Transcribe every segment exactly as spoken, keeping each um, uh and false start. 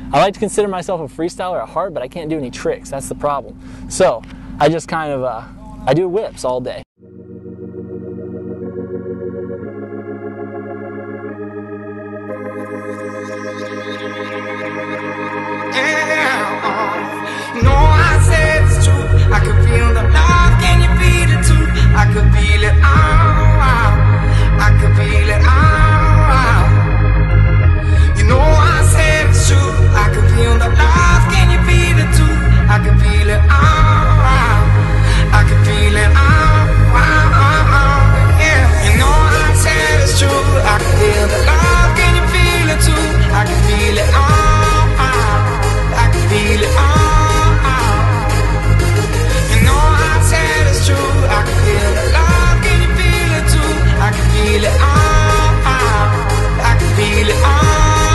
I like to consider myself a freestyler at heart, but I can't do any tricks. That's the problem. So I just kind of, uh, I do whips all day. You know I said it's true. I could feel the love, can you feel it too? I could feel it, oh, oh. I could feel it, oh, oh. You know I said it's true. I could feel the love, can you feel it too? I could feel it, oh, oh. I could feel it, oh, oh, oh, oh. Yeah. You know I said it's true. I could feel the love, can you feel it too? I could feel it, oh, oh. I could feel it, oh. Feel it, oh, oh. I can feel it, oh, oh.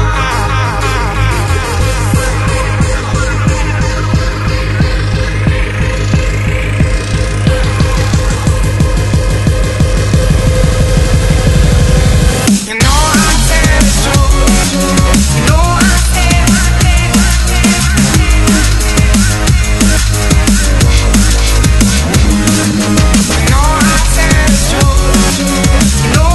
You know I said it's true. You know I said, I said, you know I said it's true. You know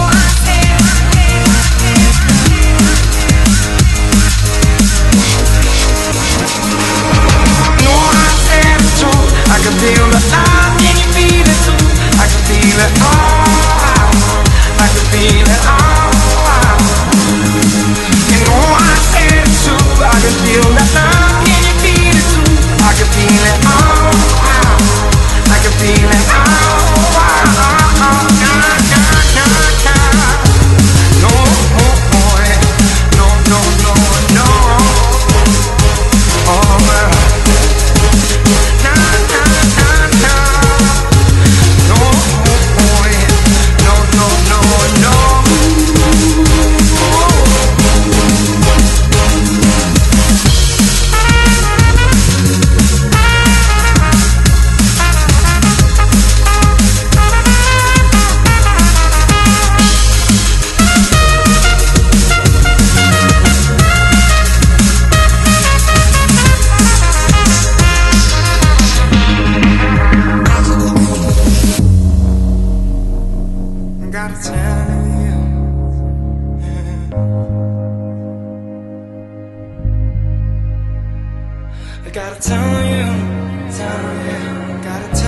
I can feel the love, can you feel it too? I can feel it, oh, I can feel it, oh. You know I said it's true. I can feel the love, can you feel it too? I can feel it, oh, I can feel it, oh, oh, oh, oh. Nah, nah, nah, nah. No, oh, yeah. No, no, no, no. Oh, well. I gotta tell you, tell you, gotta tell you.